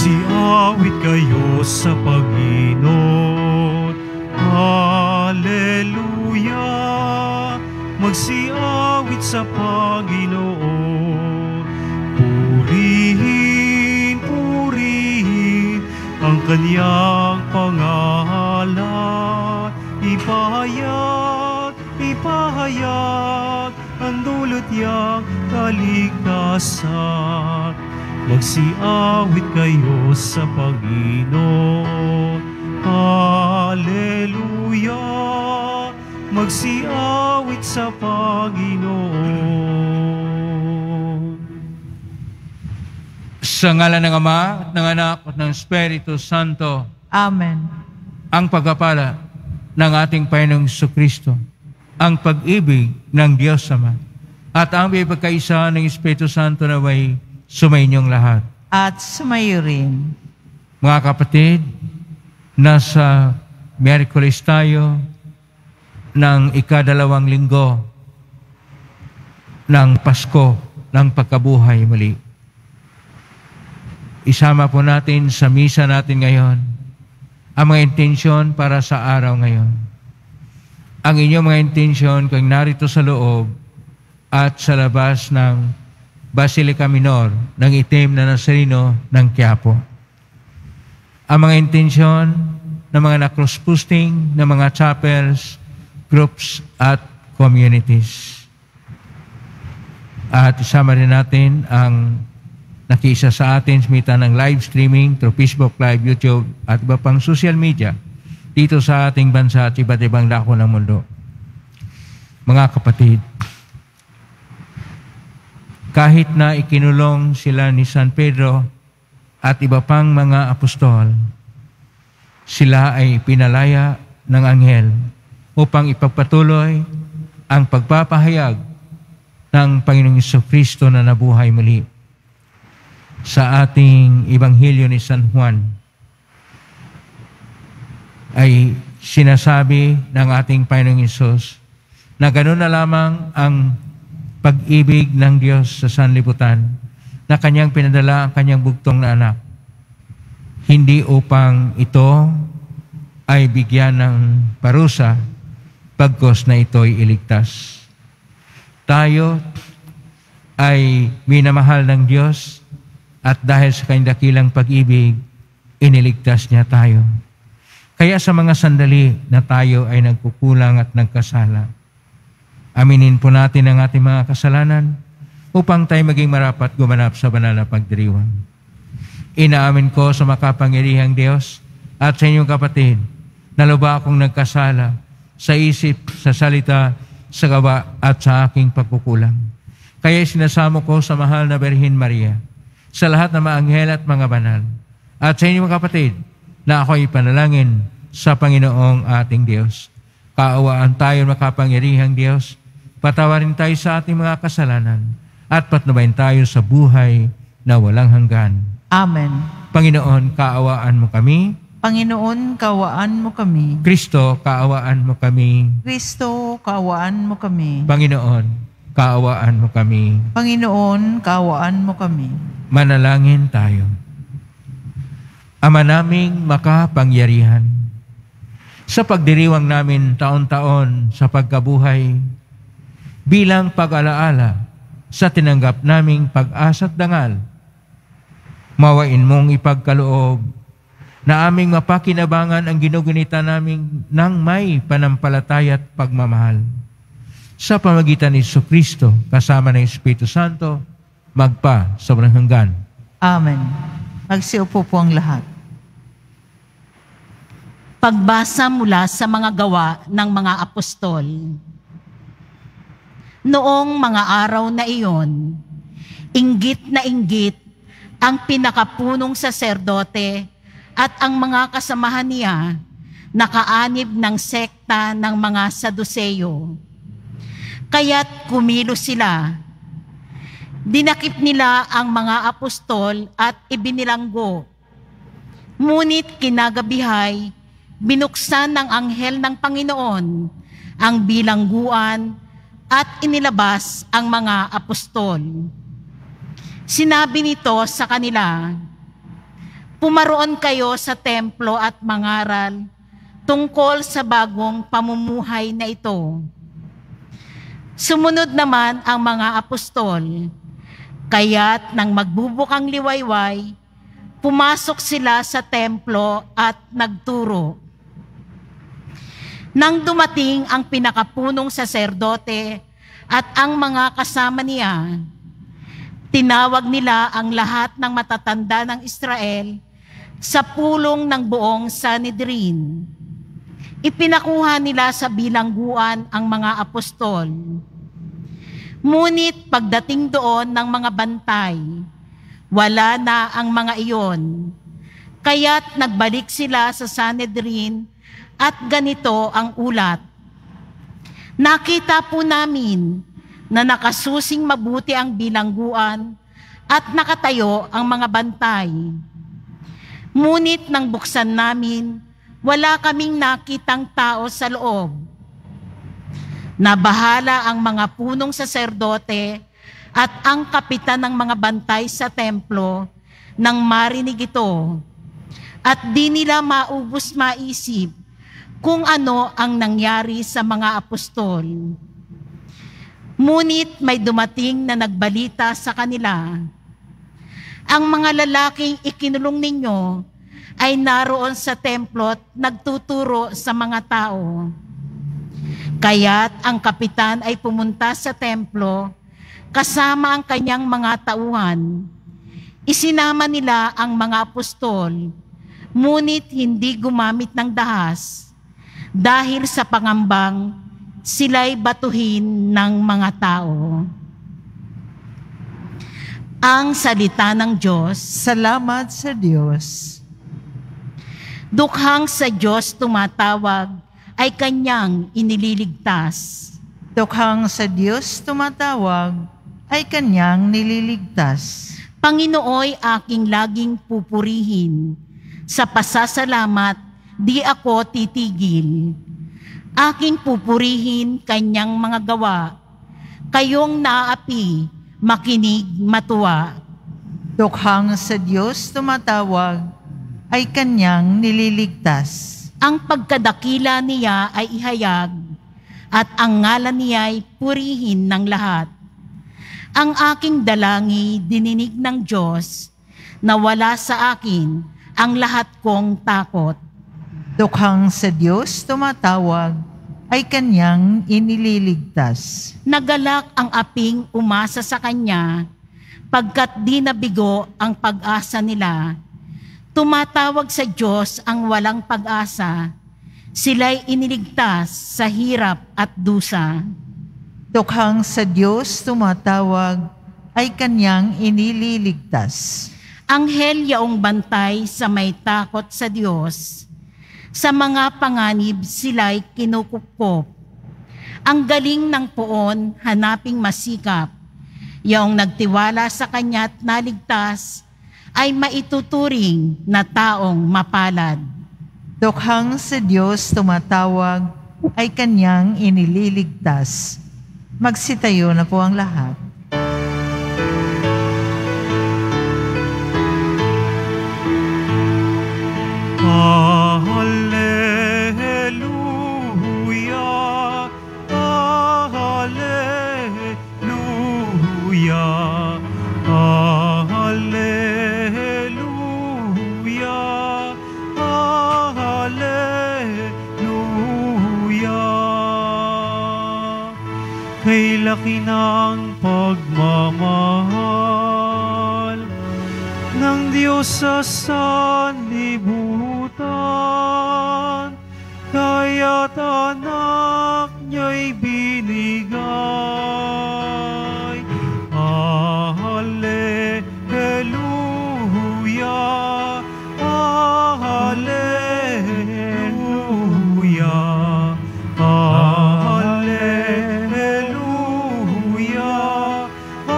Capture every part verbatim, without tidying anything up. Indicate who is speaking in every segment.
Speaker 1: Magsiawit kayo sa Panginoon. Hallelujah! Magsiawit sa Panginoon. Purihin, purihin ang Kanyang pangalan. Ipahayag, ipahayag ang dulot niyang kaligtasan. Magsiawit kayo sa Panginoon. Hallelujah! Magsiawit sa Panginoon.
Speaker 2: Sa ngalan ng Ama, at ng Anak, at ng Espiritu Santo.
Speaker 3: Amen.
Speaker 2: Ang pagpapala ng ating Panginoong Jesucristo, ang pag-ibig ng Diyos Ama, at ang pagkaisa ng Espiritu Santo na way sumainyong lahat.
Speaker 3: At sumayo rin.
Speaker 2: Mga kapatid, nasa Miyerkules tayo ng ikadalawang linggo ng Pasko ng pagkabuhay muli. Isama po natin sa misa natin ngayon ang mga intensyon para sa araw ngayon. Ang inyong mga intensyon kung narito sa loob at sa labas ng Basilica Minor ng Itim na Nazareno ng Quiapo. Ang mga intensyon ng mga na-cross posting ng mga chapels, groups at communities. At isama rin natin ang nakiisa sa atin sa mita ng live streaming through Facebook Live, YouTube at iba pang social media dito sa ating bansa at iba't ibang dako ng mundo. Mga kapatid, kahit na ikinulong sila ni San Pedro at iba pang mga apostol, sila ay pinalaya ng anghel upang ipagpatuloy ang pagpapahayag ng Panginoong Jesucristo na nabuhay muli. Sa ating Ebanghelyo ni San Juan ay sinasabi ng ating Panginoong Hesus na ganoon na lamang ang pag-ibig ng Diyos sa sanlibutan na Kanyang pinadala ang Kanyang bugtong na anak. Hindi upang ito ay bigyan ng parusa pagkos na ito'y iligtas. Tayo ay minamahal ng Diyos at dahil sa Kanyang dakilang pag-ibig, iniligtas niya tayo. Kaya sa mga sandali na tayo ay nagkukulang at nagkasala, aminin po natin ang ating mga kasalanan upang tayo maging marapat gumanap sa banal na pagdiriwang. Inaamin ko sa makapangyarihang Diyos at sa inyong kapatid na lubha akong nagkasala sa isip, sa salita, sa gawa at sa aking pagkukulang. Kaya sinasamo ko sa mahal na Birhen Maria, sa lahat ng mga anghel at mga banal, at sa inyong kapatid na ako'y panalangin sa Panginoong ating Diyos. Kaawaan tayo makapangyarihang Diyos, patawarin tayo sa ating mga kasalanan at patnubayan tayo sa buhay na walang hanggan.
Speaker 3: Amen.
Speaker 2: Panginoon, kaawaan mo kami.
Speaker 3: Panginoon, kaawaan mo kami.
Speaker 2: Kristo, kaawaan mo kami.
Speaker 3: Kristo, kaawaan mo kami.
Speaker 2: Panginoon, kaawaan mo kami.
Speaker 3: Panginoon, kaawaan mo kami.
Speaker 2: Manalangin tayo. Ama naming makapangyarihan, sa pagdiriwang namin taon-taon sa pagkabuhay, bilang pag-alaala sa tinanggap naming pag-asa at dangal, mawain mong ipagkaloob na aming mapakinabangan ang ginugunita naming ng may panampalataya at pagmamahal. Sa pamagitan ni Jesucristo, kasama ng Espiritu Santo, magpa sobrang hanggan. Amen.
Speaker 3: Magsiupo po ang lahat.
Speaker 4: Pagbasa mula sa mga gawa ng mga apostol. Noong mga araw na iyon, inggit na inggit ang pinakapunong saserdote at ang mga kasamahan niya, nakaanib ng sekta ng mga Saduseyo. Kaya't kumilos sila. Dinakip nila ang mga apostol at ibinilanggo. Ngunit kinagabihay, binuksan ng anghel ng Panginoon ang bilangguan at inilabas ang mga apostol. Sinabi nito sa kanila, Pumaroon kayo sa templo at mangaral tungkol sa bagong pamumuhay na ito. Sumunod naman ang mga apostol, kaya't nang magbubukang liwayway, pumasok sila sa templo at nagturo. Nang dumating ang pinakapunong saserdote at ang mga kasama niya, tinawag nila ang lahat ng matatanda ng Israel sa pulong ng buong Sanhedrin. Ipinakuha nila sa bilangguan ang mga apostol. Ngunit pagdating doon ng mga bantay, wala na ang mga iyon. Kaya't nagbalik sila sa Sanhedrin at ganito ang ulat. Nakita po namin na nakasusing mabuti ang bilangguan at nakatayo ang mga bantay. Ngunit nang buksan namin, wala kaming nakitang tao sa loob. Nabahala ang mga punong saserdote at ang kapitan ng mga bantay sa templo nang marinig ito. At di nila maubos maisip kung ano ang nangyari sa mga apostol. Ngunit may dumating na nagbalita sa kanila. Ang mga lalaking ikinulong ninyo ay naroon sa templo at nagtuturo sa mga tao. Kaya't ang kapitan ay pumunta sa templo kasama ang kanyang mga tauhan. Isinama nila ang mga apostol, ngunit hindi gumamit ng dahas dahil sa pangambang sila'y batuhin ng mga tao. Ang salita ng Diyos.
Speaker 3: Salamat sa Diyos.
Speaker 4: Dukhang sa Diyos tumatawag ay kanyang inililigtas.
Speaker 3: Dukhang sa Diyos tumatawag ay kanyang nililigtas.
Speaker 4: Panginooy aking laging pupurihin. Sa pasasalamat, di ako titigil. Aking pupurihin kanyang mga gawa. Kayong naapi, makinig, matuwa.
Speaker 3: Dukhang sa Diyos tumatawag ay kanyang nililigtas.
Speaker 4: Ang pagkadakila niya ay ihayag, at ang ngalan niya ay purihin ng lahat. Ang aking dalangi dininig ng Diyos, na wala sa akin ang lahat kong takot.
Speaker 3: Dukhang sa Diyos tumatawag ay kanyang inililigtas.
Speaker 4: Nagalak ang aping umasa sa kanya, pagkat di nabigo ang pag-asa nila. Tumatawag sa Diyos ang walang pag-asa, sila'y iniligtas sa hirap at dusa.
Speaker 3: Dukhang sa Diyos tumatawag ay kanyang inililigtas.
Speaker 4: Anghel yaong bantay sa may takot sa Diyos, sa mga panganib sila'y kinukupkop. Ang galing ng poon hanaping masikap, yaong nagtiwala sa kanya't naligtas, ay maituturing na taong mapalad.
Speaker 3: Dukhang sa Diyos tumatawag ay kanyang inililigtas. Magsitayo na po ang lahat.
Speaker 1: Hallelujah, Hallelujah, Hallelujah, Hallelujah. Kay laki ng pagmamahal ng Diyos sa sanlibutan, kaya't anak niya'y binigay. Hallelujah, Hallelujah, Hallelujah,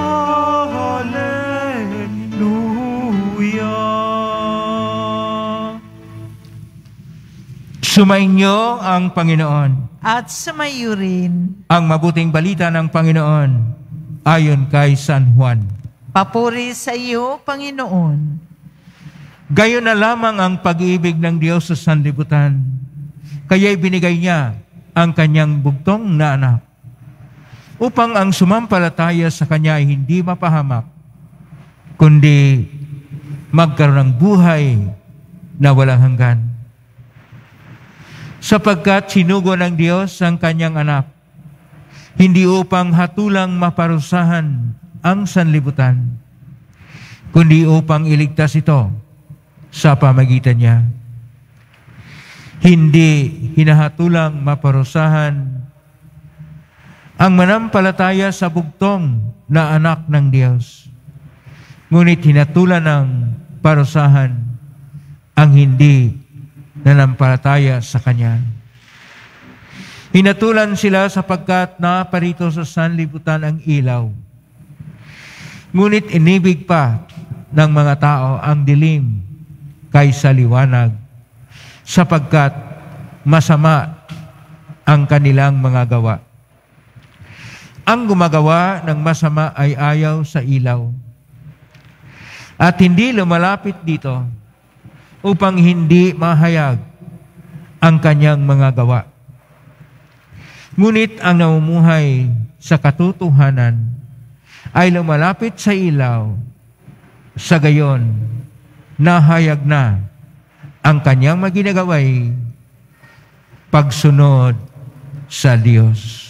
Speaker 1: Hallelujah.
Speaker 2: Sumainyo ang Panginoon.
Speaker 3: At sumayo rin,
Speaker 2: Ang mabuting balita ng Panginoon ayon kay San Juan.
Speaker 3: papuri sa iyo, Panginoon.
Speaker 2: Gayon na lamang ang pag-ibig ng Diyos sa sanlibutan. Kaya'y binigay niya ang kanyang bugtong na anak upang ang sumampalataya sa kanya ay hindi mapahamak, kundi magkaroon ng buhay na walang hanggan. Sapagkat sinugo ng Diyos ang kanyang anak, hindi upang hatulang maparusahan ang sanlibutan, kundi upang iligtas ito sa pamagitan niya. Hindi hinahatulang maparusahan ang manampalataya sa bugtong na anak ng Diyos, ngunit hinatulan ng parusahan ang hindi nanampalataya sa Kanya. Hinatulan sila sapagkat naparito sa sanlibutan ang ilaw, ngunit inibig pa ng mga tao ang dilim kaysa liwanag, sapagkat masama ang kanilang mga gawa. Ang gumagawa ng masama ay ayaw sa ilaw, at hindi lumalapit dito upang hindi mahayag ang kanyang mga gawa. Ngunit ang namumuhay sa katotohanan ay lumalapit sa ilaw, sa gayon nahayag na ang kanyang maginagaway pagsunod sa Diyos.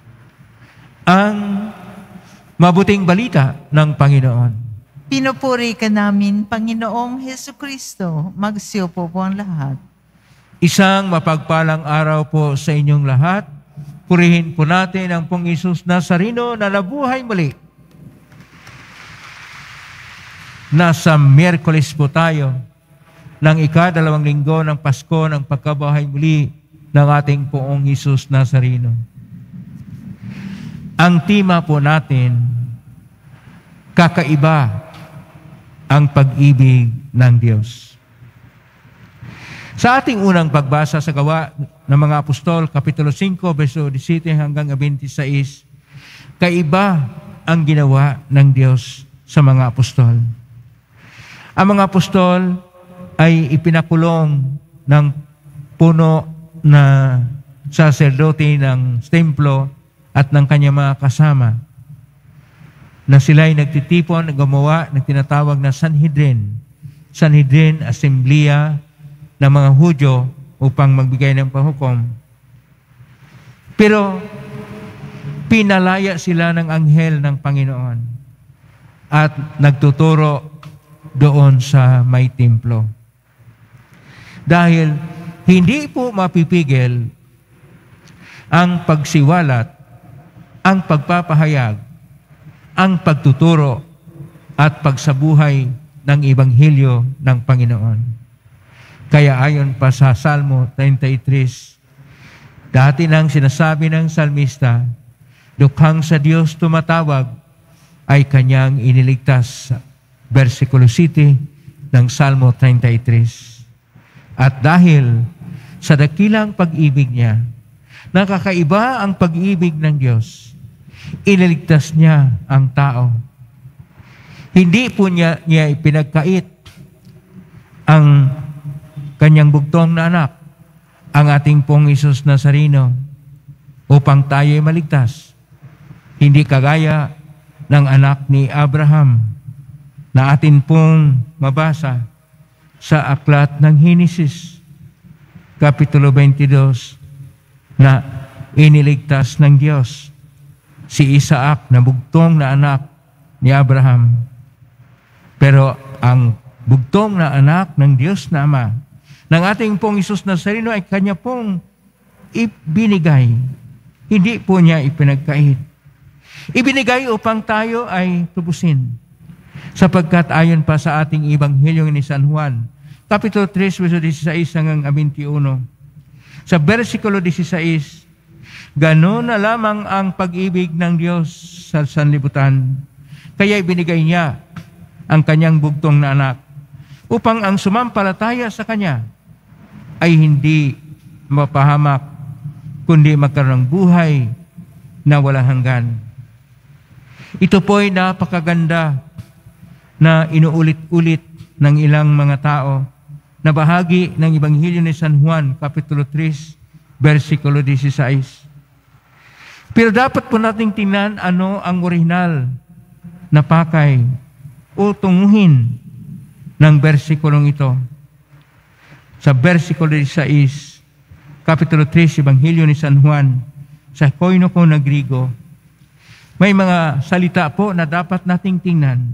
Speaker 2: Ang mabuting balita ng Panginoon.
Speaker 3: Pinupuri ka namin, Panginoong Hesukristo. Magsiupo po ang lahat.
Speaker 2: Isang mapagpalang araw po sa inyong lahat. Purihin po natin ang Pong Isus Nazareno na nabuhay muli. Nasa Miyerkules po tayo ng ikadalawang linggo ng Pasko ng pagkabuhay muli ng ating Poong Isus Nazareno. Ang tema po natin, kakaiba ang pag-ibig ng Diyos. Sa ating unang pagbasa sa Gawa ng mga Apostol, Kapitulo five, verso seventeen hanggang twenty-six, kaiba ang ginawa ng Diyos sa mga apostol. Ang mga apostol ay ipinakulong ng puno na saserdote ng templo at ng kanyang mga kasama, na sila ay nagtitipon, gumawa ng tinatawag na Sanhedrin. Sanhedrin, Asembleya ng mga Hudyo upang magbigay ng pahukom. Pero pinalaya sila ng anghel ng Panginoon at nagtuturo doon sa may templo. Dahil hindi po mapipigil ang pagsiwalat, ang pagpapahayag, ang pagtuturo at pagsabuhay ng Ebanghelyo ng Panginoon. Kaya ayon pa sa Salmo thirty-three, dati nang sinasabi ng salmista, dukhang sa Diyos tumatawag ay kanyang iniligtas. Versikulo seven ng Salmo thirty-three. At dahil sa dakilang pag-ibig niya, nakakaiba ang pag-ibig ng Diyos, iniligtas niya ang tao. Hindi po niya, niya ipinagkait ang kanyang bugtong na anak, ang ating Pong Isus Nazareno, upang tayo'y maligtas. Hindi kagaya ng anak ni Abraham na atin pong mabasa sa aklat ng Henesis, Kapitulo twenty-two, na iniligtas ng Diyos si Isaac na bugtong na anak ni Abraham. Pero ang bugtong na anak ng Diyos na Ama, ng ating Pong Isus Nazareno ay kanya pong ibinigay. Hindi po niya ipinagkait. Ibinigay upang tayo ay tubusin. Sapagkat ayon pa sa ating Ebanghelyo ni San Juan, Kapitulo three, verso sixteen hanggang twenty-one, sa versikulo sixteen, gano'n na lamang ang pag-ibig ng Diyos sa sanlibutan. Kaya ibinigay niya ang kanyang bugtong na anak upang ang sumampalataya sa kanya ay hindi mapahamak, kundi magkaroon ng buhay na walang hanggan. Ito po ay napakaganda na inuulit-ulit ng ilang mga tao na bahagi ng Ebanghelyo ni San Juan, Kapitulo three, versikulo sixteen. Pero dapat po nating tingnan ano ang orihinal na pakay o tunguhin ng versikulong ito. Sa versikulo sixteen, Kapitulo three, Ebanghelyo ni San Juan, sa koinoko na Grigo, may mga salita po na dapat nating tingnan.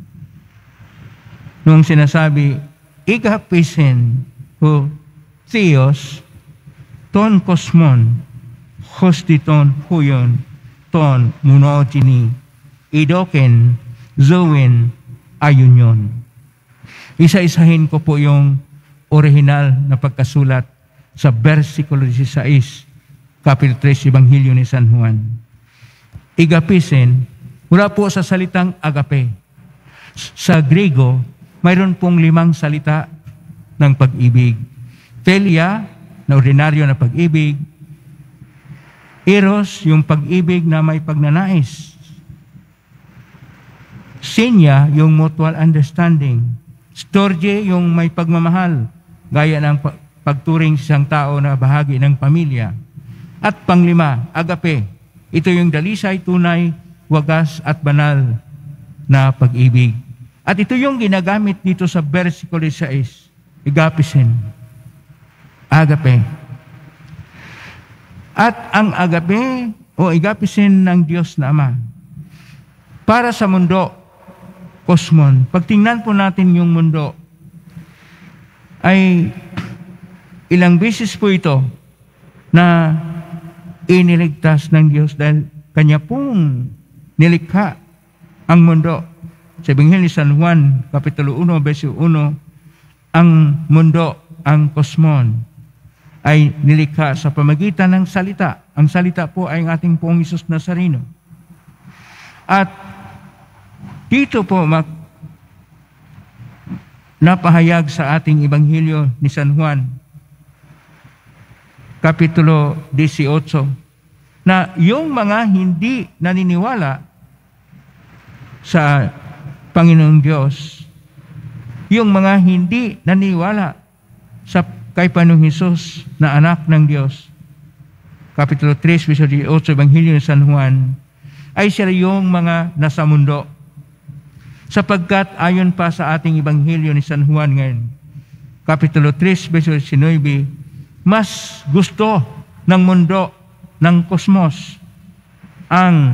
Speaker 2: Nung sinasabi, igapisen ho theos ton kosmon hostiton huyon ton monogeny idoken zowen ayunyon. Isa-isahin ko po yung orihinal na pagkasulat sa versikulo sixteen, Kapitulo three, Ebanghelyo ni San Juan. Igapisen, mula po sa salitang agape. Sa Griego, mayroon pong limang salita ng pag-ibig. Philia, na ordinaryo na pag-ibig. Eros, yung pag-ibig na may pagnanais. Sinya, yung mutual understanding. Storge, yung may pagmamahal, gaya ng pagturing sa isang tao na bahagi ng pamilya. At panglima, agape. Ito yung dalisay, tunay, wagas at banal na pag-ibig. At ito yung ginagamit dito sa versikulo sixteen, igapisen, agape. At ang agape o igapisen ng Diyos na Ama para sa mundo, kosmon. Pagtingnan po natin yung mundo, ay ilang beses po ito na iniligtas ng Diyos dahil Kanya pong nilikha ang mundo. Sa Ebanghelyo ni San Juan, Kapitulo one, verso one, ang mundo, ang kosmon, ay nilikha sa pamagitan ng salita. Ang salita po ay ang ating Poong Hesus Nazareno. At dito po, napahayag sa ating Ebanghelyo ni San Juan, Kapitulo eighteen, na yung mga hindi naniniwala sa Panginoong Diyos, yung mga hindi naniniwala sa kay Panginoong Hesus na anak ng Diyos, Kapitulo three, verso eighteen, Ebanghelyo ni San Juan, ay sila yung mga nasa mundo. Sapagkat ayon pa sa ating Ebanghelyo ni San Juan ngayon, Kapitulo three, verso nineteen, mas gusto ng mundo, ng kosmos, ang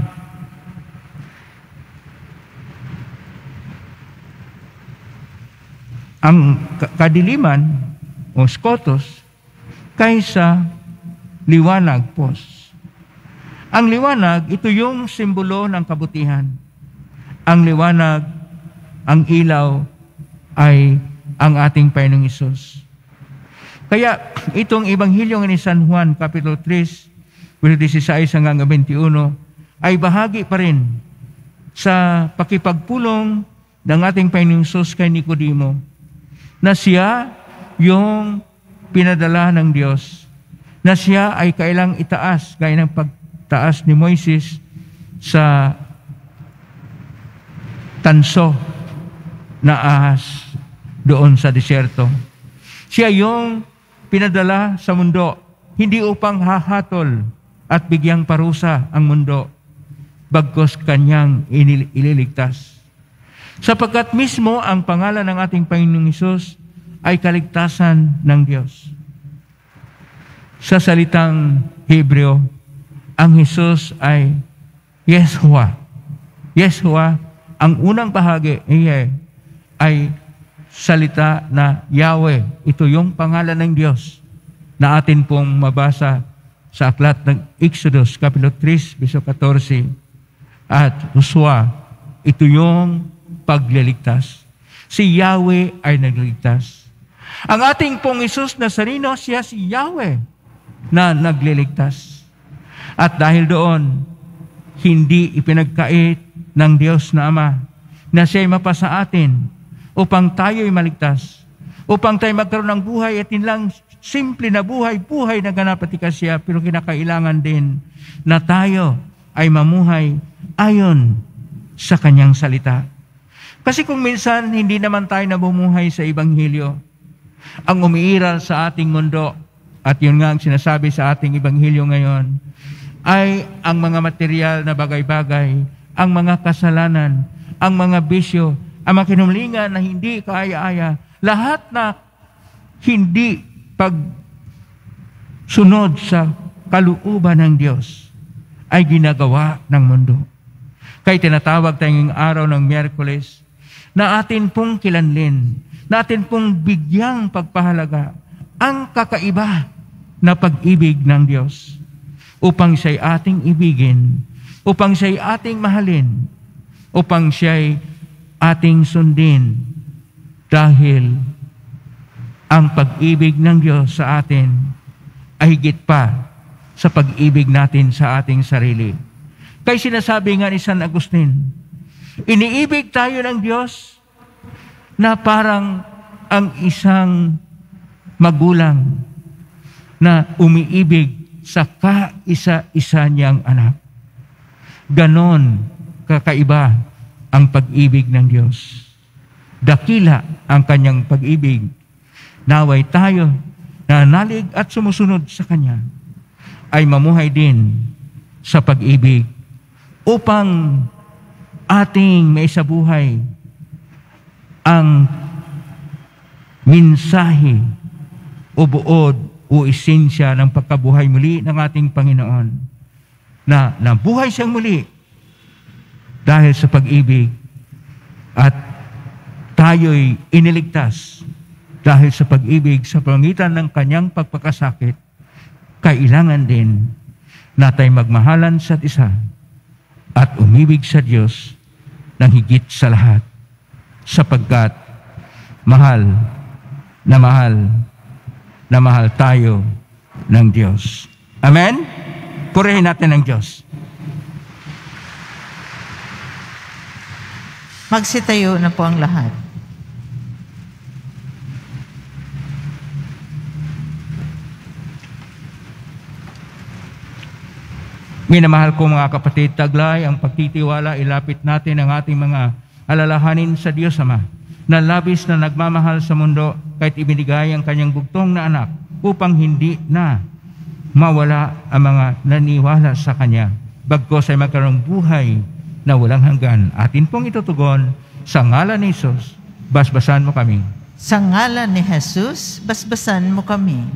Speaker 2: ang kadiliman o skotos kaysa liwanag pos. Ang liwanag, ito yung simbolo ng kabutihan. Ang liwanag, ang ilaw, ay ang ating Panginoong Hesus. Kaya itong Ebanghelyo ni San Juan, Kapitulo three, verso sixteen hanggang twenty-one, ay bahagi pa rin sa pakipagpulong ng ating Panginoong Hesus kay Nicodemo, na siya yung pinadala ng Diyos, na siya ay kailang itaas, gaya ng pagtaas ni Moises sa tanso na ahas doon sa disyerto. Siya yung pinadala sa mundo, hindi upang hahatol at bigyang parusa ang mundo, bagkus kanyang ililigtas. Sapagkat mismo ang pangalan ng ating Panginoong Hesus ay kaligtasan ng Diyos. Sa salitang Hebreo, ang Hesus ay Yeshua. Yeshua, ang unang bahagi ay, ay salita na Yahweh. Ito yung pangalan ng Diyos na atin pong mabasa sa aklat ng Exodus, Kapitulo three, verso fourteen. At Joshua, ito yung pagliligtas. Si Yahweh ay nagliligtas. Ang ating pong Hesus Nazareno, siya si Yahweh na nagliligtas. At dahil doon, hindi ipinagkait ng Diyos na Ama na siya'y mapasa atin upang tayo'y maligtas, upang tayo magkaroon ng buhay at lang simple na buhay, buhay na ganap at ikasya, pero kinakailangan din na tayo ay mamuhay ayon sa Kanyang salita. Kasi kung minsan hindi naman tayo nabumuhay sa Ebanghelyo, ang umiiral sa ating mundo, at yun nga ang sinasabi sa ating Ebanghelyo ngayon, ay ang mga material na bagay-bagay, ang mga kasalanan, ang mga bisyo, ang mga kinumlingan na hindi kaaya-aya, lahat na hindi pagsunod sa kalooban ng Diyos ay ginagawa ng mundo. Kaya tinatawag tayong araw ng Miyerkules na atin pong kilanlin, na atin pong bigyang pagpahalaga ang kakaiba na pag-ibig ng Diyos upang siya'y ating ibigin, upang siya'y ating mahalin, upang siya'y ating sundin dahil ang pag-ibig ng Diyos sa atin ay higit pa sa pag-ibig natin sa ating sarili. Kaya sinasabi nga ni San Agustin, iniibig tayo ng Diyos na parang ang isang magulang na umiibig sa kaisa-isa niyang anak. Ganon kakaiba ang pag-ibig ng Diyos. Dakila ang kanyang pag-ibig. Naway tayo na nalig at sumusunod sa Kanya ay mamuhay din sa pag-ibig upang ating maisabuhay ang mensahe o buod o esensya ng pagkabuhay muli ng ating Panginoon na nabuhay siyang muli dahil sa pag-ibig at tayo'y iniligtas dahil sa pag-ibig sa pamagitan ng kanyang pagpakasakit. Kailangan din na tayo magmahalan sa isa at umibig sa Diyos ng higit sa lahat sapagkat mahal na mahal na mahal tayo ng Diyos. Amen? Purihin natin ang Diyos.
Speaker 3: Magsitayo na po ang lahat.
Speaker 2: Minamahal ko mga kapatid, taglay ang pagtitiwala, ilapit natin ang ating mga alalahanin sa Diyos Ama, na labis na nagmamahal sa mundo kahit ibinigay ang kanyang bugtong na anak upang hindi na mawala ang mga naniwala sa Kanya, bagkos ay magkaroong buhay na walang hanggan. Atin pong itutugon sa ngalan ni Jesus, basbasan mo kami.
Speaker 3: Sa ngalan ni Jesus, basbasan mo kami.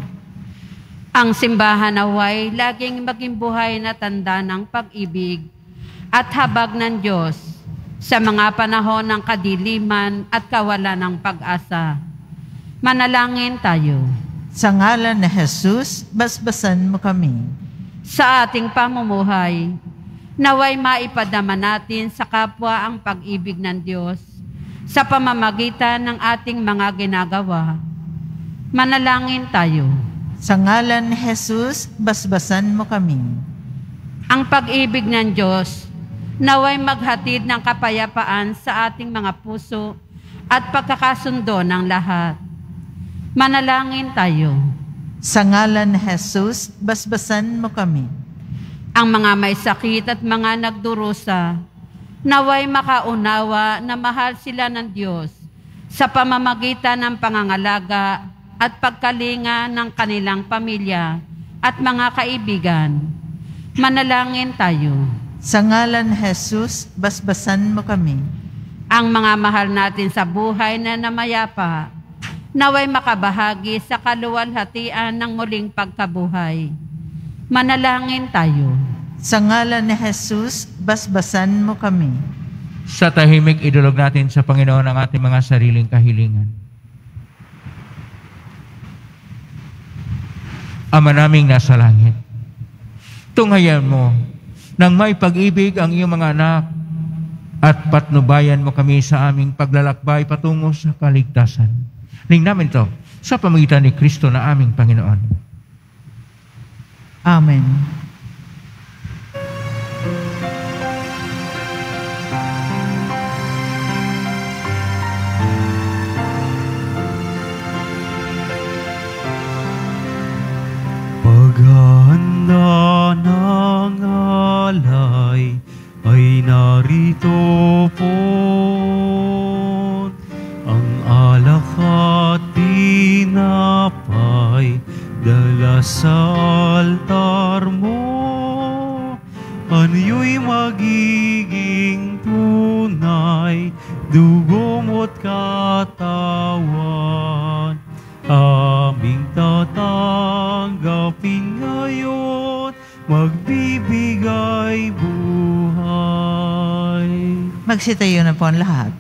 Speaker 5: Ang simbahan naway laging maging buhay na tanda ng pag-ibig at habag ng Diyos sa mga panahon ng kadiliman at kawalan ng pag-asa. Manalangin tayo.
Speaker 3: Sa ngalan ni Jesus, basbasan mo kami.
Speaker 5: Sa ating pamumuhay, naway maipadama natin sa kapwa ang pag-ibig ng Diyos sa pamamagitan ng ating mga ginagawa. Manalangin tayo.
Speaker 3: Sa ngalan ni Jesus, basbasan mo kami.
Speaker 5: Ang pag-ibig ng Diyos naway maghatid ng kapayapaan sa ating mga puso at pagkakasundo ng lahat. Manalangin tayo.
Speaker 3: Sa ngalan ni Jesus, basbasan mo kami.
Speaker 5: Ang mga may sakit at mga nagdurusa, naway makaunawa na mahal sila ng Diyos sa pamamagitan ng pangangalaga at pagkalinga ng kanilang pamilya at mga kaibigan. Manalangin tayo.
Speaker 3: Sa ngalan ni Jesus, basbasan mo kami.
Speaker 5: Ang mga mahal natin sa buhay na namayapa, naway makabahagi sa kaluwalhatian ng muling pagkabuhay. Manalangin tayo.
Speaker 3: Sa ngalan ni Jesus, basbasan mo kami.
Speaker 2: Sa tahimik, idulog natin sa Panginoon ang ating mga sariling kahilingan. Ama naming nasa langit, tunghayan mo nang may pag-ibig ang iyong mga anak at patnubayan mo kami sa aming paglalakbay patungo sa kaligtasan. Ning namin ito sa pamagitan ni Kristo na aming Panginoon.
Speaker 3: Amen.
Speaker 1: Paghahanda ng alay ay narito po. sa altar mo, ano'y magiging tunay, dugo mo't katawan. Aming tatanggapin ngayon, magbibigay buhay.
Speaker 3: Magsitayo na po ang lahat.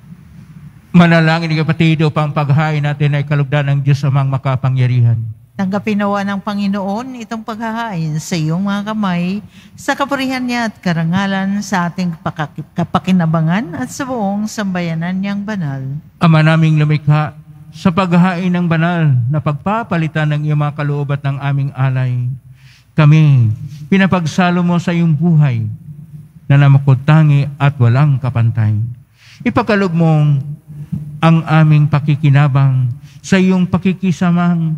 Speaker 2: Manalangin ni kapatid upang paghahain natin ay kalugdan ng Diyos amang makapangyarihan.
Speaker 3: Tanggapin nawa ng Panginoon itong paghahain sa iyong mga kamay, sa kapurihan niya at karangalan sa ating pakak- kapakinabangan at sa buong sambayanan niyang banal.
Speaker 2: Ama naming lumikha, sa paghahain ng banal na pagpapalitan ng iyong mga kaloob at ng aming alay, kami pinapagsalo mo sa iyong buhay na namakot-tangi at walang kapantay. Ipagkaloob mong ang aming pakikinabang sa iyong pakikisamang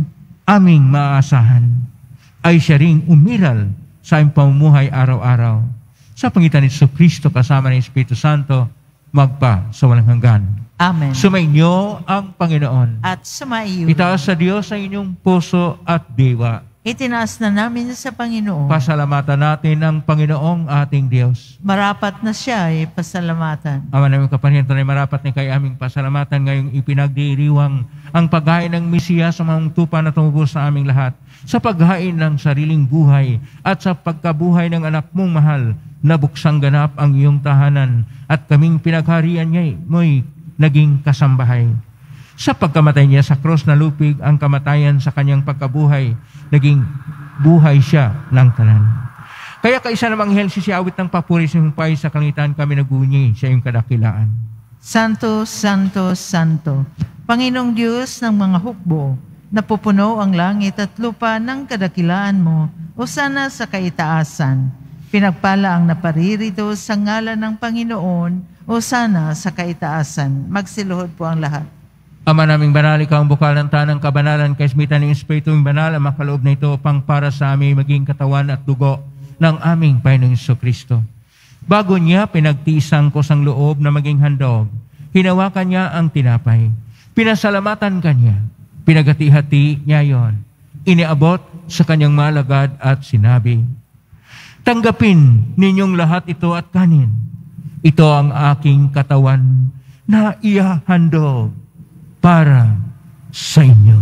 Speaker 2: aming maaasahan ay siya ring umiral sa aming pamumuhay araw-araw. Sa pangitan ni Jesucristo kasama ng Espiritu Santo, magpa sa walang hanggan.
Speaker 3: Amen.
Speaker 2: Sumainyo ang Panginoon.
Speaker 3: At sumaiyo.
Speaker 2: Itaas sa Diyos sa inyong puso at diwa.
Speaker 3: Itinaas na namin sa Panginoon.
Speaker 2: Pasalamatan natin ang Panginoong ating Diyos.
Speaker 3: Marapat na siya ay pasalamatan.
Speaker 2: Ama namin kapanihan, tunay marapat ni kay aming pasalamatan ngayong ipinagdiriwang ang paghain ng Mesiya sa mga tupa na tumubos sa aming lahat, sa paghain ng sariling buhay at sa pagkabuhay ng anak mong mahal na buksang ganap ang iyong tahanan at kaming pinagharian niya mo'y naging kasambahay. Sa pagkamatay niya sa krus na lupig ang kamatayan sa kanyang pagkabuhay, naging buhay siya ng tanan. Kaya kaisa namang anghel sisiyawit ng papuri sa humpay sa kalangitan kami nagunyi sa iyong kadakilaan.
Speaker 3: Santo, Santo, Santo, Panginoong Diyos ng mga hukbo, napupuno ang langit at lupa ng kadakilaan mo, o sana sa kaitaasan. Pinagpala ang naparirito sa ngalan ng Panginoon, o sana sa kaitaasan. Magsiluhod po ang lahat.
Speaker 2: Ama naming banal, ikaw ang bukal ng tanang kabanalan, kaismitan ng Espiritu ng banal, ang makaloob na ito pang para sa aming maging katawan at dugo ng aming Panginoong Jesucristo. Bago niya pinagtiisang ko sang loob na maging handog, hinawakan niya ang tinapay. Pinasalamatan kanya, pinagati-hati niya yon. Iniabot sa kanyang malagad at sinabi, tanggapin ninyong lahat ito at kanin. Ito ang aking katawan na ihahandog para sa inyo.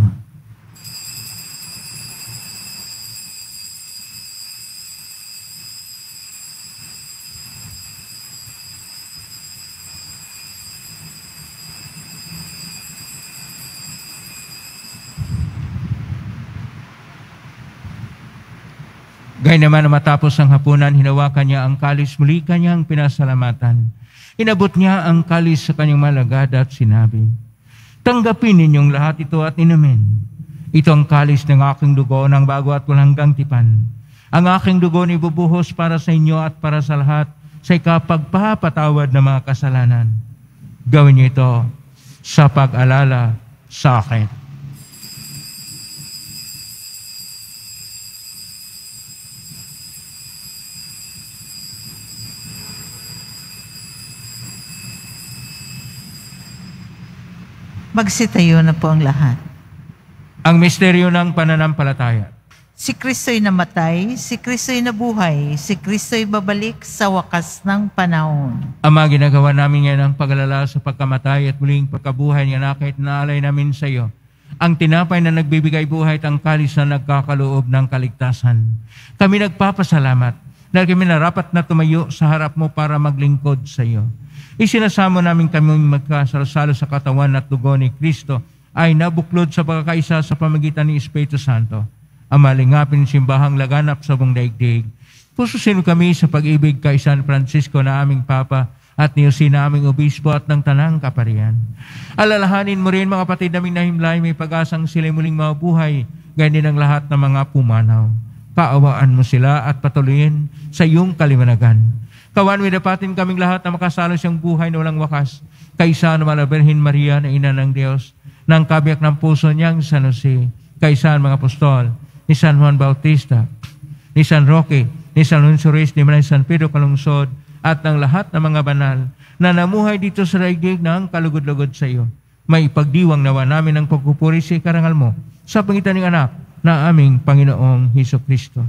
Speaker 2: Gayun naman na matapos ang hapunan, hinawakan niya ang kalis, muli kanyang pinasalamatan. Inabot niya ang kalis sa kanyang malagad at sinabi, tanggapin ninyong lahat ito at inumin. Ito ang kalis ng aking dugo ng bago at walang hanggang tipan. Ang aking dugo ni bubuhos para sa inyo at para sa lahat sa ikapagpapatawad ng mga kasalanan. Gawin niyo ito sa pag-alala sa akin.
Speaker 3: Magsitayo na po ang lahat.
Speaker 2: Ang misteryo ng pananampalataya.
Speaker 3: Si Kristo'y namatay, si Kristo'y nabuhay, si Kristo'y babalik sa wakas ng panahon.
Speaker 2: Ama, ginagawa namin yan ang pag-alala sa pagkamatay at muling pagkabuhay niya na kahit naalay namin sa iyo. Ang tinapay na nagbibigay buhay at ang kalis na nagkakaloob ng kaligtasan. Kami nagpapasalamat dahil kami narapat na tumayo sa harap mo para maglingkod sa iyo. Isinasamo namin kami magkasalasalo sa katawan at dugo ni Kristo ay nabuklod sa pagkakaisa sa pamagitan ni Espiritu Santo. Ama, lingapin simbahang laganap sa buong daigdig. Pususin kami sa pag-ibig kay San Francisco na aming Papa at ni Jose na aming Obispo at ng Tanang Kaparian. Alalahanin mo rin mga kapatid naming nahimlay, may pag-asang sila muling mabuhay, gayon din ang lahat ng mga pumanaw. Kaawaan mo sila at patuloyin sa iyong kalimanagan. Kawan, dapatin kaming lahat na makasalo siyang buhay na walang wakas. Kaysa naman na Birhen Maria na ina ng Diyos, ng kabiyak ng puso niyang San Jose, kaysa mga apostol, ni San Juan Bautista, ni San Roque, ni San Lunsores, ni Manay San Pedro Calungsod, at ng lahat ng mga banal na namuhay dito sa daigdig ng kalugod-lugod sa iyo. May ipagdiwang nawa namin ang pagpupuri sa karangal mo sa pangitan ng anak na aming Panginoong Hesus Kristo.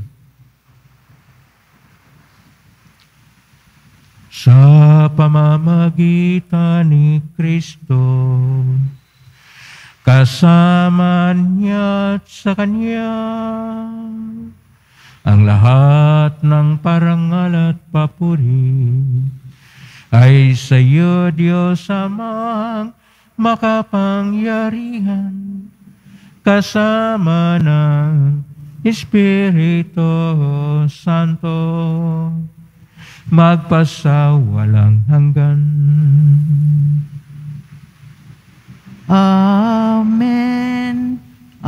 Speaker 2: Sa pamamagitan ni Kristo, kasama niya at sa Kanya, ang lahat ng parangal at papuri ay sa iyo, Diyos Amang makapangyarihan, kasama ng Espiritu Santo, magpasawalang hanggan.
Speaker 3: Amen.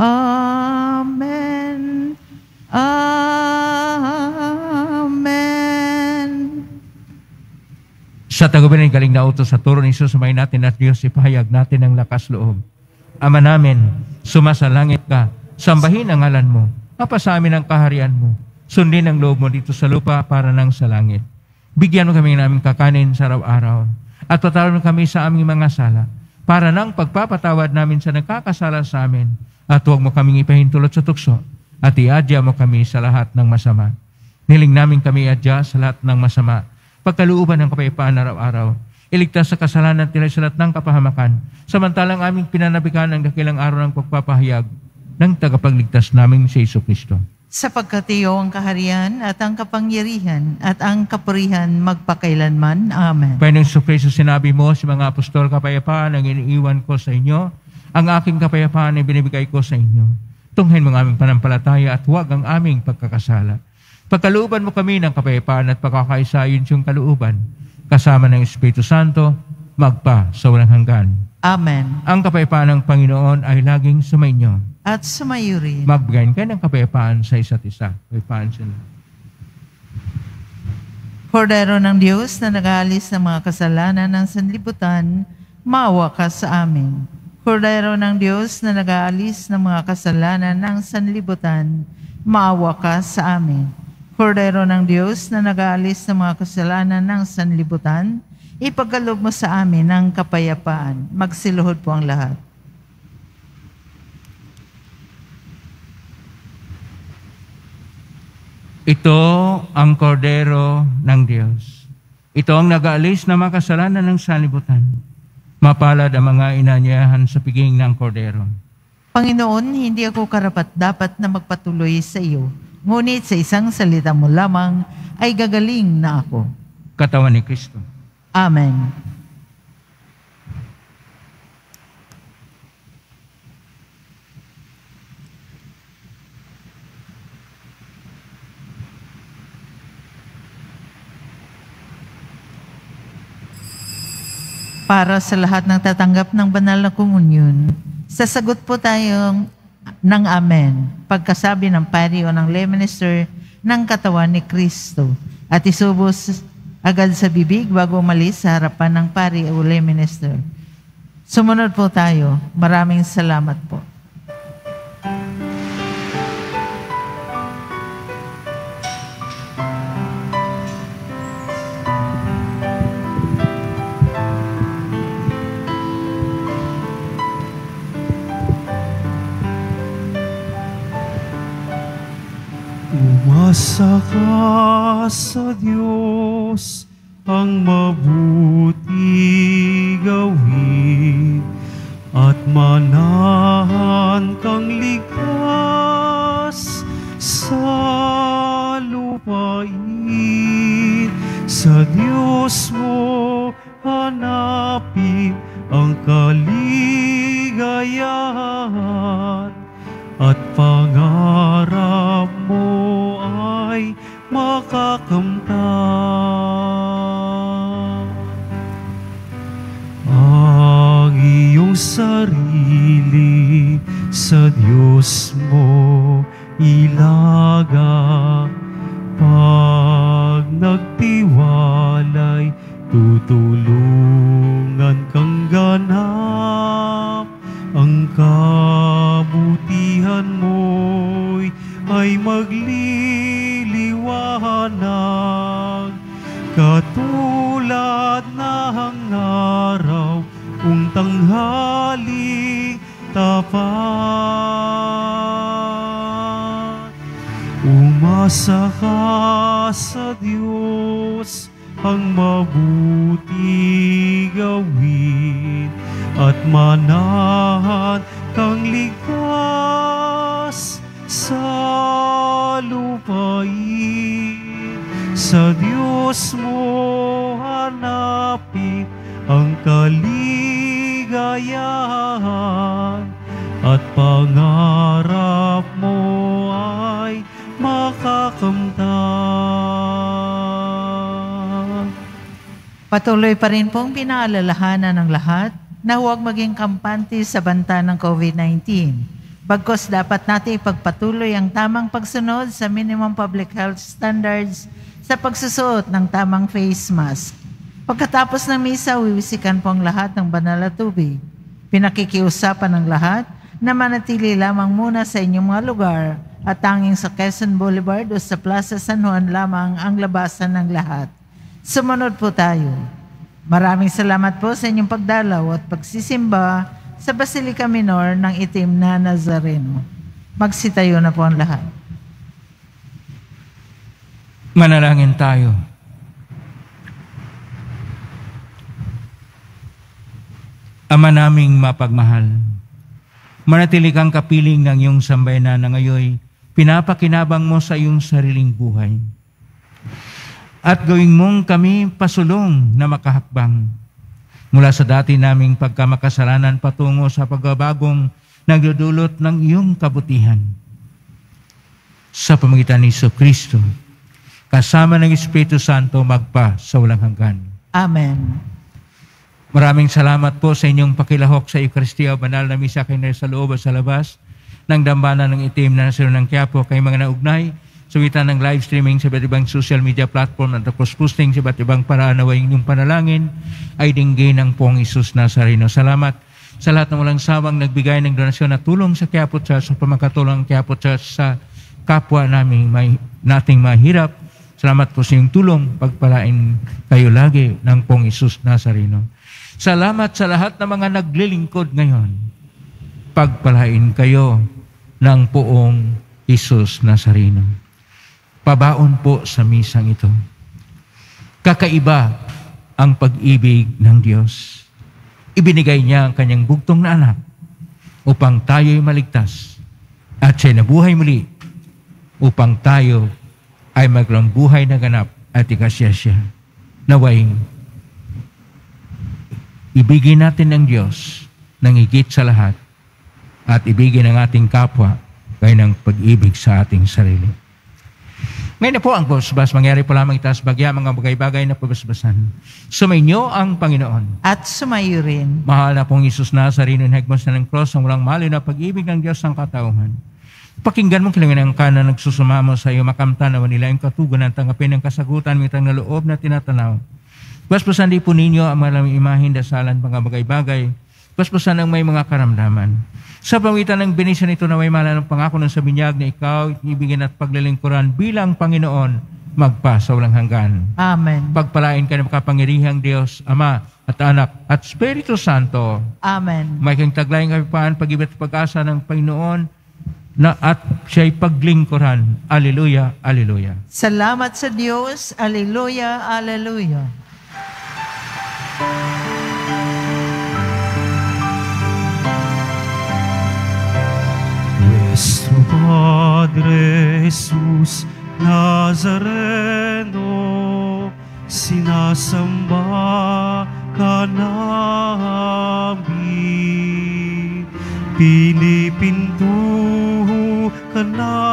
Speaker 3: Amen. Amen.
Speaker 2: Sa tagubilin ng galing na utos sa turo ni Jesus, sumayin natin at Diyos, ipahayag natin ang lakas loob. Ama namin, sumasalangit ka, sambahin ang ngalan mo, mapasa amin ang kaharian mo, sundin ang loob mo dito sa lupa para nang sa langit. Bigyan mo kami ng aming kakanin sa araw-araw, at patawarin mo kami sa aming mga sala, para nang pagpapatawad namin sa nagkakasala sa amin, at huwag mo kaming ipahintulot sa tukso, at iadya mo kami sa lahat ng masama. Niling namin kami iadya sa lahat ng masama, pagkalooban ng kapayapaan araw-araw, iligtas sa kasalanan at sa lahat ng kapahamakan, samantalang aming pinanabikan ang dakilang araw ng pagpapahayag ng tagapagligtas namin si Hesus Kristo.
Speaker 3: Sapagkat iyo ang kaharian at ang kapangyarihan at ang kapurihan magpakailanman. Amen.
Speaker 2: Panginoong Hesus Kristo, sinabi mo sa mga apostol, kapayapaan ang iniiwan ko sa inyo, ang aking kapayapaan ay binibigay ko sa inyo. Tunghayin mo ang aming panampalataya at huwag ang aming pagkakasala. Pagkalooban mo kami ng kapayapaan at pagkakaisa ayon sa iyong kalooban, kasama ng Espiritu Santo, magpa sa walang hanggan.
Speaker 3: Amen.
Speaker 2: Ang kapayapaan ng Panginoon ay laging sumainyo.
Speaker 3: At sumayo rin.
Speaker 2: Magbigayin kayo ng kapayapaan sa isa't isa. Kapayapaan sila.
Speaker 3: Kordero ng Diyos na nag-aalis ng mga kasalanan ng sanlibutan, maawa ka sa amin. Kordero ng Diyos na nag-aalis ng mga kasalanan ng sanlibutan, maawa ka sa amin. Kordero ng Diyos na nag-aalis ng mga kasalanan ng sanlibutan, ipagkaloob mo sa amin ang kapayapaan. Magsiluhod po ang lahat.
Speaker 2: Ito ang kordero ng Diyos. Ito ang nag-aalis ng mga kasalanan ng sanlibutan. Mapalad ang mga inanyayahan sa piging ng kordero.
Speaker 3: Panginoon, hindi ako karapat-dapat na magpatuloy sa iyo. Ngunit sa isang salita mo lamang ay gagaling na ako.
Speaker 2: Katawan ni Kristo.
Speaker 3: Amen. Para sa lahat ng tatanggap ng banal na komunyon, sasagot po tayong ng Amen, pagkasabi ng pari o ng lay minister ng katawan ni Kristo, at isubos agad sa bibig bago umalis sa harapan ng pari o lay minister. Sumunod po tayo. Maraming salamat po.
Speaker 1: Umasa ka sa Diyos, ang mabuti gawin, at manahan kang ligtas sa lupain. Sa Diyos mo hanapin ang kaligayahan, at pangarap mo ay makakamtan. Ang iyong sarili sa Diyos mo ilaga, pag nagtiwalay, tutulungan kang ganap. Ang kabutihan mo'y ay magliliwanag, katulad ng araw kung tanghali tapat. Umasa ka sa Diyos, ang mabuti gawin, at manahan kang ligtas sa lupain. Sa Diyos mo hanapin ang kaligayahan, at pangarap mo ay makakamtan.
Speaker 3: Patuloy pa rin pong pinaalalahanan ng lahat na huwag maging kampante sa banta ng COVID nineteen. Bagkus dapat natin ipagpatuloy ang tamang pagsunod sa minimum public health standards sa pagsusuot ng tamang face mask. Pagkatapos ng misa, wiwisikan po ang lahat ng banal na tubig. Pinakikiusapan ng lahat na manatili lamang muna sa inyong mga lugar at tanging sa Quezon Boulevard o sa Plaza San Juan lamang ang labasan ng lahat. Sumunod po tayo. Maraming salamat po sa inyong pagdalaw at pagsisimba sa Basilica Minor ng Itim na Nazareno. Magsitayo na po ang lahat.
Speaker 2: Manalangin tayo. Ama naming mapagmahal, manatili kang kapiling ng iyong sambayanan na ngayon pinapakinabang mo sa iyong sariling buhay. At gawin mong kami pasulong na makahakbang mula sa dati naming pagkamakasalanan patungo sa pagbabagong nagdudulot ng iyong kabutihan. Sa pamagitan ni Jesucristo, kasama ng Espiritu Santo magpa sa walang hanggan.
Speaker 3: Amen.
Speaker 2: Maraming salamat po sa inyong pakilahok sa Eucharistia, banal na misa kayo sa loob at sa labas ng dambana ng Itim na Nazareno ng Quiapo, kay mga naugnay sa witan ng live streaming sa iba't ibang social media platform at cross-posting sa iba't ibang paraan na inyong panalangin ay dinggin ng Pong Isus Nazareno. Salamat sa lahat ng walang sawang nagbigay ng donasyon at tulong sa Quiapo Church, sa pamagkatulong ng Quiapo Church sa kapwa namin may, nating mahirap. Salamat po sa iyong tulong, pagpalain kayo lagi ng Pong Isus Nazareno. Salamat sa lahat ng mga naglilingkod ngayon. Pagpalain kayo ng Poong Isus Nazareno. Pabaon po sa misang ito. Kakaiba ang pag-ibig ng Diyos. Ibinigay niya ang kanyang bugtong na anak upang tayo'y maligtas at siya'y nabuhay muli upang tayo ay maglang buhay na ganap at ikasya siya. Naway, ibigin natin ng Diyos ng higit sa lahat at ibigin ang ating kapwa gaya ng pag-ibig sa ating sarili. Ngayon na po ang basbas, mangyari po lamang itaas bagya mga bagay-bagay na pabasbasan. Sumainyo ang Panginoon.
Speaker 3: At sumayo rin.
Speaker 2: Mahal na pong Isus Nazareno, higmos na ng cross, ang walang mali na pag-ibig ng Diyos ang katauhan. Pakinggan mo kilangan ang kanan nagsusumamo sa iyo, makamtanawan nila yung katugunan, tanggapin ang kasagutan, mitang na loob na tinatanaw. Basbasan di po ninyo ang maraming imahin, dasalan, mga bagay-bagay. Basbasan ang may mga karamdaman. Sa pamitan ng benisyon ito na may mahal ng pangako ng sa binyag na ikaw, ibigin at paglilingkuran bilang Panginoon, magpa sa walang hanggan.
Speaker 3: Amen.
Speaker 2: Pagpalain ka ng makapangyarihang Diyos, Ama at Anak at Espiritu Santo.
Speaker 3: Amen.
Speaker 2: May kang taglayang kapipaan, pag-ibig at pag-asa ng Panginoon, na at siya'y paglingkuran. Alleluia, alleluia.
Speaker 3: Salamat sa Diyos. Alleluia, alleluia.
Speaker 1: Nuestro Padre Jesus Nazareno, sinasamba ka namin, pinipintuho ka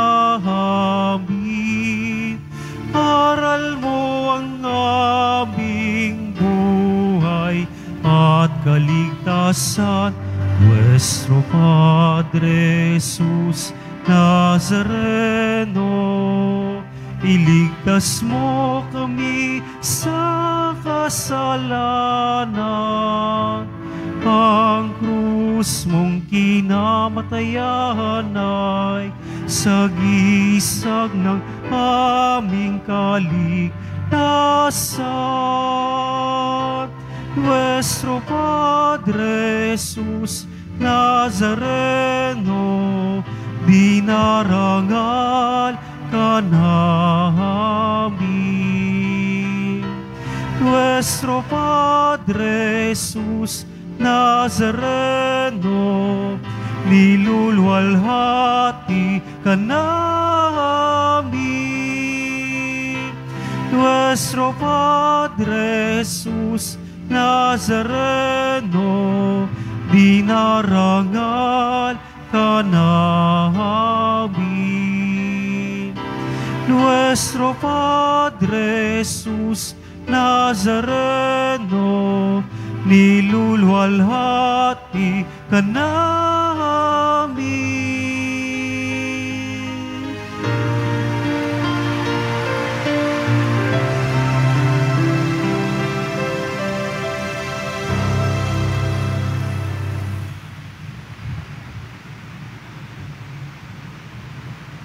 Speaker 1: namin, aral mo ang aming buhay at kaligtasan. Nuestro Padre Jesus Nazareno, iligtas mo kami sa kasalanan. Ang krus mong kinamatayan ay sagisag ng aming kaligtasan. Nuestro Padre Jesus Nazareno, dinarangal ka namin. Nuestro Padre Jesus Nazareno, niluluwalhati ka namin. Nuestro Padre Jesus Nazareno, dinarangal ka namin. Nuestro Padre Jesus Nazareno, niluluwalhati ka namin.